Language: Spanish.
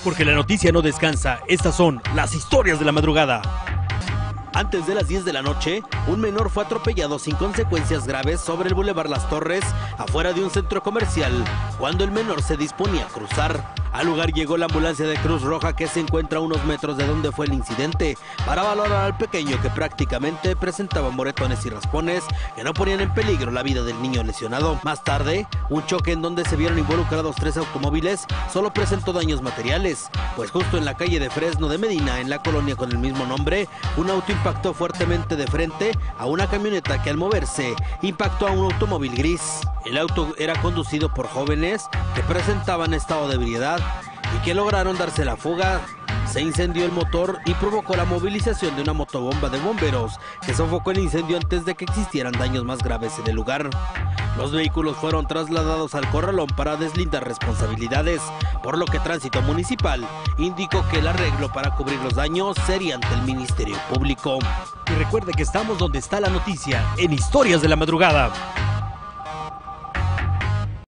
Porque la noticia no descansa, estas son las historias de la madrugada. Antes de las 10 de la noche, un menor fue atropellado sin consecuencias graves sobre el Boulevard Las Torres, afuera de un centro comercial, cuando el menor se disponía a cruzar. Al lugar llegó la ambulancia de Cruz Roja, que se encuentra a unos metros de donde fue el incidente, para valorar al pequeño, que prácticamente presentaba moretones y raspones que no ponían en peligro la vida del niño lesionado. Más tarde, un choque en donde se vieron involucrados 3 automóviles solo presentó daños materiales, pues justo en la calle de Fresno de Medina, en la colonia con el mismo nombre, un auto impactó fuertemente de frente a una camioneta que al moverse impactó a un automóvil gris. El auto era conducido por jóvenes que presentaban estado de ebriedad y que lograron darse la fuga. Se incendió el motor y provocó la movilización de una motobomba de bomberos que sofocó el incendio antes de que existieran daños más graves en el lugar. Los vehículos fueron trasladados al corralón para deslindar responsabilidades, por lo que Tránsito Municipal indicó que el arreglo para cubrir los daños sería ante el Ministerio Público. Y recuerde que estamos donde está la noticia, en Historias de la Madrugada.